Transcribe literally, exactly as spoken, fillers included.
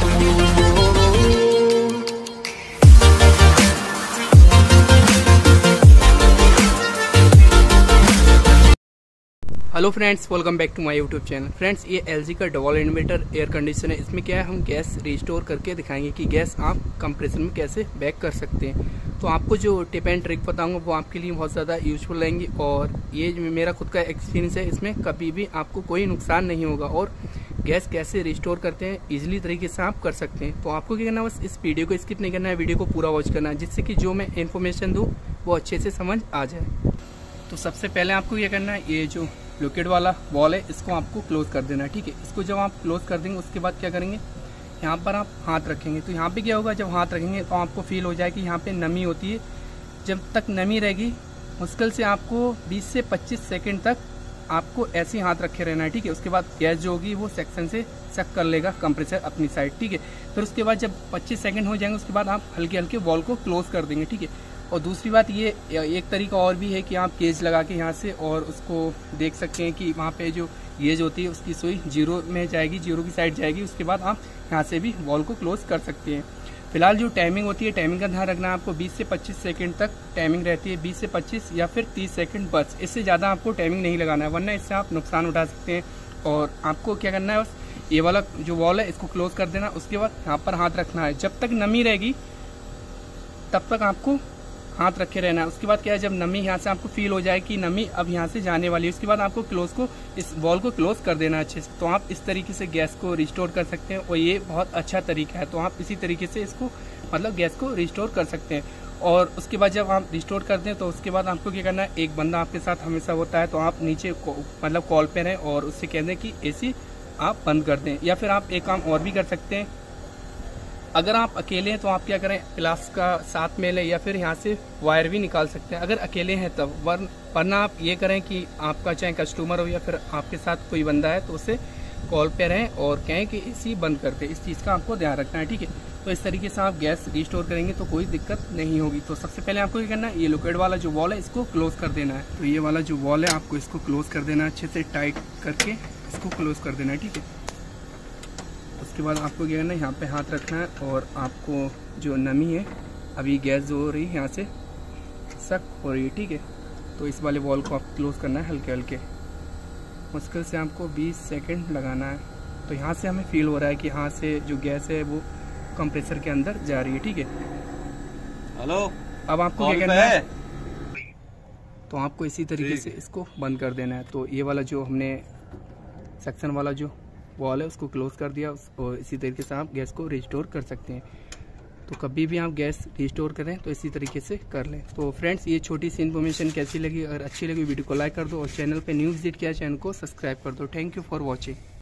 Hello friends, welcome back to my YouTube channel. Friends, ये LG का double inverter air conditioner है। इसमें क्या है, हम गैस रिस्टोर करके दिखाएंगे कि गैस आप कंप्रेसर में कैसे बैक कर सकते हैं। तो आपको जो टिप एंड ट्रिक बताऊंगा वो आपके लिए बहुत ज़्यादा यूजफुल रहेंगी और ये मेरा खुद का एक्सपीरियंस है, इसमें कभी भी आपको कोई नुकसान नहीं होगा और गैस कैसे रिस्टोर करते हैं इजीली तरीके से आप कर सकते हैं। तो आपको क्या करना है, बस इस वीडियो को स्किप नहीं करना है, वीडियो को पूरा वॉच करना है, जिससे कि जो मैं इन्फॉर्मेशन दूँ वो अच्छे से समझ आ जाए। तो सबसे पहले आपको क्या करना है, ये जो लिक्विड वाला वॉल है इसको आपको क्लोज कर देना है। ठीक है, इसको जब आप क्लोज कर देंगे उसके बाद क्या करेंगे, यहाँ पर आप हाथ रखेंगे। तो यहाँ पे क्या होगा, जब हाथ रखेंगे तो आपको फील हो जाए कि यहाँ पे नमी होती है। जब तक नमी रहेगी मुश्किल से आपको बीस से पच्चीस सेकंड तक आपको ऐसे ही हाथ रखे रहना है। ठीक है, उसके बाद गैस जो होगी वो सेक्शन से सक कर लेगा कंप्रेसर अपनी साइड। ठीक है, फिर उसके बाद जब पच्चीस सेकंड हो जाएंगे उसके बाद आप हल्के हल्के वॉल को क्लोज कर देंगे। ठीक है, और दूसरी बात ये एक तरीका और भी है कि आप केज लगा के यहाँ से और उसको देख सकते हैं कि वहाँ पे जो गेज होती है उसकी सुई जीरो में जाएगी, जीरो की साइड जाएगी। उसके बाद आप यहाँ से भी वॉल को क्लोज कर सकते हैं। फिलहाल जो टाइमिंग होती है, टाइमिंग का ध्यान रखना है आपको। बीस से पच्चीस सेकंड तक टाइमिंग रहती है, बीस से पच्चीस या फिर तीस सेकंड बस। इससे ज़्यादा आपको टाइमिंग नहीं लगाना है, वरना इससे आप नुकसान उठा सकते हैं। और आपको क्या करना है, बस ये वाला जो वॉल है इसको क्लोज कर देना। उसके बाद यहाँ पर हाथ रखना है, जब तक नमी रहेगी तब तक आपको हाथ रखे रहना है। उसके बाद क्या है, जब नमी यहाँ से आपको फील हो जाए कि नमी अब यहाँ से जाने वाली है, उसके बाद आपको क्लोज को इस वॉल को क्लोज कर देना है अच्छे से। तो आप इस तरीके से गैस को रिस्टोर कर सकते हैं और ये बहुत अच्छा तरीका है। तो आप इसी तरीके से इसको मतलब गैस को रिस्टोर कर सकते हैं। और उसके बाद जब आप रिस्टोर करते हैं तो उसके बाद आपको क्या करना है, एक बंदा आपके साथ हमेशा होता है, तो आप नीचे मतलब कॉल पे रहें और उससे कह दें कि एसी आप बंद कर दें। या फिर आप एक काम और भी कर सकते हैं, अगर आप अकेले हैं तो आप क्या करें, प्लास का साथ में लें या फिर यहाँ से वायर भी निकाल सकते हैं अगर अकेले हैं तब। वरन वरना आप ये करें कि आपका चाहे कस्टमर हो या फिर आपके साथ कोई बंदा है तो उसे कॉल पे रहें और कहें कि एसी बंद करते। इस चीज़ का आपको ध्यान रखना है। ठीक है, तो इस तरीके से आप गैस रिस्टोर करेंगे तो कोई दिक्कत नहीं होगी। तो सबसे पहले आपको क्या करना है, ये लिक्विड वाला जो वॉल है इसको क्लोज कर देना है। तो ये वाला जो वॉल है आपको इसको क्लोज कर देना है, अच्छे से टाइट करके इसको क्लोज कर देना है। ठीक है, उसके बाद आपको क्या करना है, यहाँ पे हाथ रखना है और आपको जो नमी है, अभी गैस जो हो रही है यहाँ से सक हो रही है। ठीक है, तो इस वाले वॉल को आप क्लोज करना है हल्के हल्के, मुश्किल से आपको बीस सेकंड लगाना है। तो यहाँ से हमें फील हो रहा है कि यहाँ से जो गैस है वो कंप्रेसर के अंदर जा रही है। ठीक है, हेलो, अब आपको क्या करना है, तो आपको इसी तरीके से इसको बंद कर देना है। तो ये वाला जो हमने सेक्शन वाला जो वॉल है उसको क्लोज कर दिया और इसी तरीके से आप गैस को रिस्टोर कर सकते हैं। तो कभी भी आप गैस रिस्टोर करें तो इसी तरीके से कर लें। तो फ्रेंड्स, ये छोटी सी इन्फॉर्मेशन कैसी लगी, अगर अच्छी लगी वीडियो को लाइक कर दो और चैनल पे न्यू विजिट किया चैनल को सब्सक्राइब कर दो। Thank you for watching.